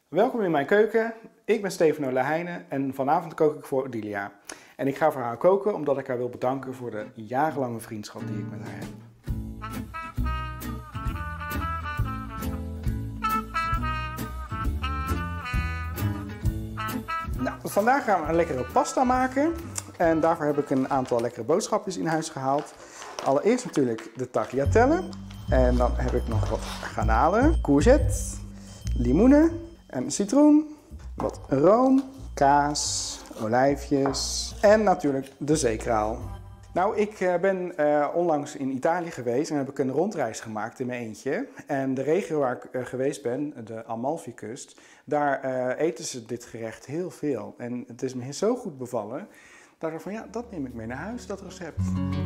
Welkom in mijn keuken. Ik ben Stefano Leheijnen en vanavond kook ik voor Odilia. En ik ga voor haar koken omdat ik haar wil bedanken voor de jarenlange vriendschap die ik met haar heb. Nou, vandaag gaan we een lekkere pasta maken. En daarvoor heb ik een aantal lekkere boodschapjes in huis gehaald. Allereerst natuurlijk de tagliatelle. En dan heb ik nog wat garnalen, courgette, limoenen en een citroen, wat room, kaas, olijfjes en natuurlijk de zeekraal. Nou, ik ben onlangs in Italië geweest en heb ik een rondreis gemaakt in mijn eentje. En de regio waar ik geweest ben, de Amalfikust, daar eten ze dit gerecht heel veel. En het is me zo goed bevallen, dat ik van ja, dat neem ik mee naar huis, dat recept.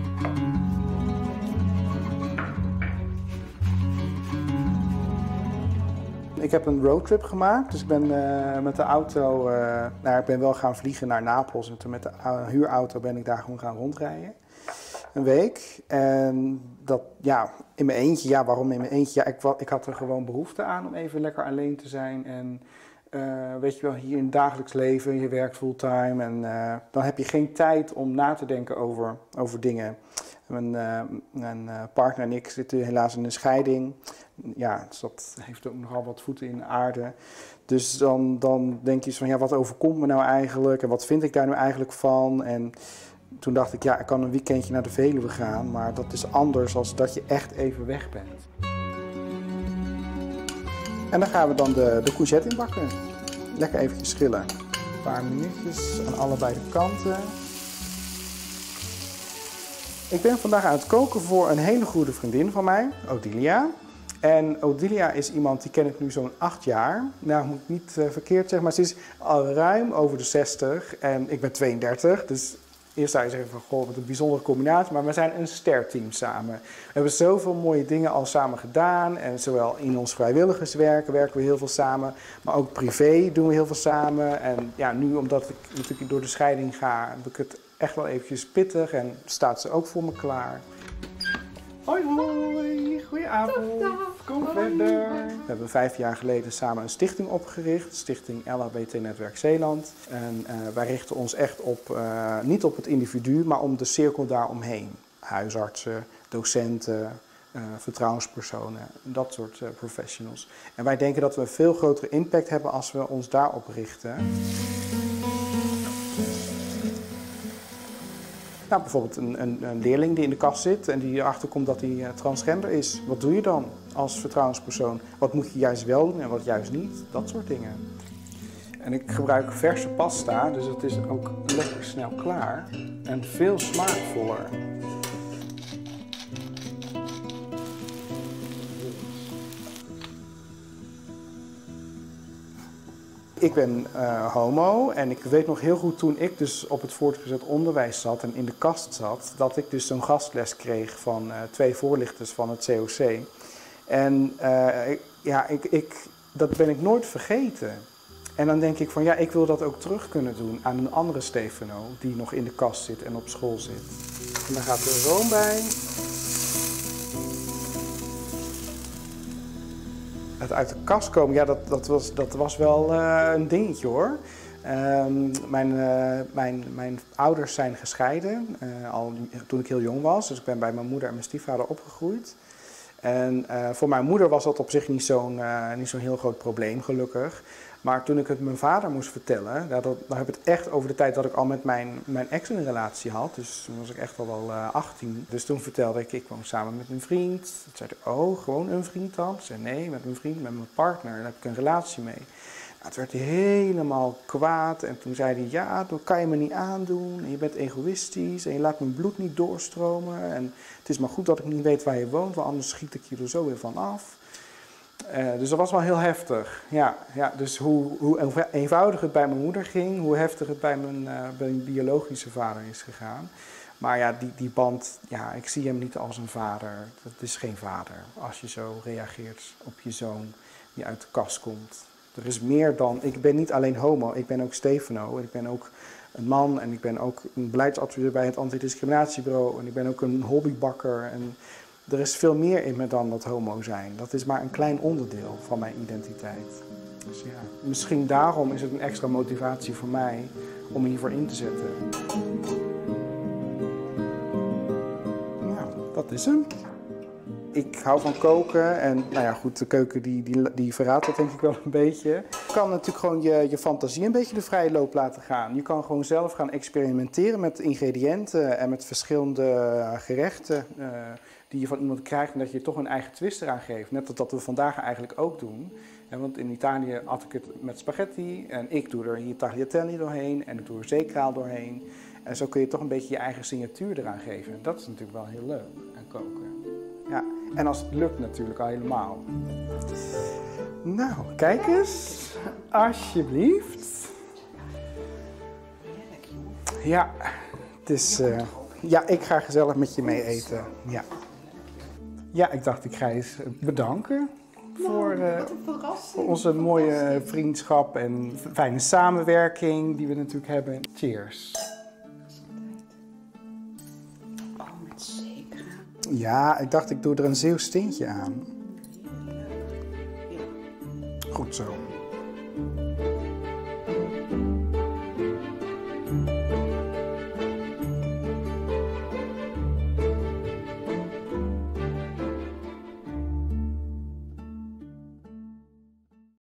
Ik heb een roadtrip gemaakt, dus ik ben met de auto, ik ben wel gaan vliegen naar Napels en toen met de huurauto ben ik daar gewoon gaan rondrijden. Een week. En dat, ja, in mijn eentje. Ja, waarom in mijn eentje? Ja, ik had er gewoon behoefte aan om even lekker alleen te zijn. En weet je wel, hier in het dagelijks leven, je werkt fulltime en dan heb je geen tijd om na te denken over dingen. Mijn partner en ik zitten helaas in een scheiding. Ja, dus dat heeft ook nogal wat voeten in de aarde. Dus dan denk je van, ja, wat overkomt me nou eigenlijk? En wat vind ik daar nu eigenlijk van? En toen dacht ik, ja, ik kan een weekendje naar de Veluwe gaan, maar dat is anders dan dat je echt even weg bent. En dan gaan we dan de courgette inbakken. Lekker eventjes schillen. Een paar minuutjes aan allebei de kanten. Ik ben vandaag aan het koken voor een hele goede vriendin van mij, Odilia. En Odilia is iemand die ken ik nu zo'n 8 jaar. Nou, moet ik niet verkeerd zeggen, maar ze is al ruim over de 60 en ik ben 32. Dus eerst zou je zeggen van, goh, wat een bijzondere combinatie, maar we zijn een sterteam samen. We hebben zoveel mooie dingen al samen gedaan en zowel in ons vrijwilligerswerk werken we heel veel samen, maar ook privé doen we heel veel samen. En ja, nu omdat ik natuurlijk door de scheiding ga, heb ik het echt wel eventjes pittig en staat ze ook voor me klaar. Hoi hoi, goedenavond, kom verder. We hebben 5 jaar geleden samen een stichting opgericht, Stichting LHBT Netwerk Zeeland. En wij richten ons echt op, niet op het individu, maar om de cirkel daaromheen. Huisartsen, docenten, vertrouwenspersonen, dat soort professionals. En wij denken dat we een veel grotere impact hebben als we ons daarop richten. Nou, bijvoorbeeld een leerling die in de kast zit en die erachter komt dat hij transgender is. Wat doe je dan als vertrouwenspersoon? Wat moet je juist wel doen en wat juist niet? Dat soort dingen. En ik gebruik verse pasta, dus het is ook lekker snel klaar en veel smaakvoller. Ik ben homo en ik weet nog heel goed toen ik dus op het voortgezet onderwijs zat en in de kast zat, dat ik dus zo'n gastles kreeg van 2 voorlichters van het COC. En dat ben ik nooit vergeten. En dan denk ik van ja, ik wil dat ook terug kunnen doen aan een andere Stefano die nog in de kast zit en op school zit. En dan gaat er room bij. Het uit de kast komen, ja, dat was wel een dingetje hoor. Mijn ouders zijn gescheiden, al toen ik heel jong was. Dus ik ben bij mijn moeder en mijn stiefvader opgegroeid. En voor mijn moeder was dat op zich niet zo'n heel groot probleem, gelukkig. Maar toen ik het mijn vader moest vertellen, dan heb ik het echt over de tijd dat ik al met mijn ex een relatie had. Dus toen was ik echt al wel 18. Dus toen vertelde ik woon samen met een vriend. Toen zei hij, oh, gewoon een vriend dan? Ik zei, nee, met mijn vriend, met mijn partner. Daar heb ik een relatie mee. Nou, toen werd hij helemaal kwaad en toen zei hij, ja, dat kan je me niet aandoen. En je bent egoïstisch en je laat mijn bloed niet doorstromen. En het is maar goed dat ik niet weet waar je woont, want anders schiet ik je er zo weer van af. Dus dat was wel heel heftig. Ja, dus hoe eenvoudig het bij mijn moeder ging, hoe heftig het bij mijn biologische vader is gegaan. Maar ja, die band, ja, ik zie hem niet als een vader. Dat is geen vader als je zo reageert op je zoon die uit de kast komt. Er is meer dan, ik ben niet alleen homo, ik ben ook Stefano. Ik ben ook een man en ik ben ook een beleidsadviseur bij het antidiscriminatiebureau. En ik ben ook een hobbybakker. En er is veel meer in me dan dat homo zijn. Dat is maar een klein onderdeel van mijn identiteit. Dus ja, misschien daarom is het een extra motivatie voor mij om hiervoor in te zetten. Nou, dat is hem. Ik hou van koken en nou ja, goed, de keuken die verraadt dat denk ik wel een beetje. Je kan natuurlijk gewoon je fantasie een beetje de vrije loop laten gaan. Je kan gewoon zelf gaan experimenteren met ingrediënten en met verschillende gerechten die je van iemand krijgt en dat je toch een eigen twist eraan geeft. Net dat we vandaag eigenlijk ook doen. Want in Italië at ik het met spaghetti en ik doe er hier tagliatelle doorheen en ik doe er zeekraal doorheen. En zo kun je toch een beetje je eigen signatuur eraan geven. En dat is natuurlijk wel heel leuk aan koken. Ja, en als het lukt natuurlijk al helemaal. Nou, kijk eens. Alsjeblieft. Ja, het is... ja, ik ga gezellig met je mee eten. Ja. Ja, ik dacht ik ga eens bedanken voor onze mooie vriendschap en fijne samenwerking die we natuurlijk hebben. Cheers. Oh, met zeker. Ja, ik dacht ik doe er een Zeeuws tintje aan. Goed zo.